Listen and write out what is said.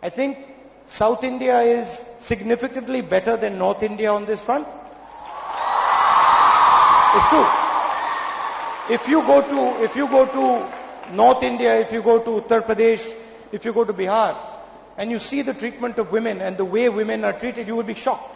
I think South India is significantly better than North India on this front. It's true. If you go to North India, if you go to Uttar Pradesh, if you go to Bihar, and you see the treatment of women and the way women are treated, you will be shocked.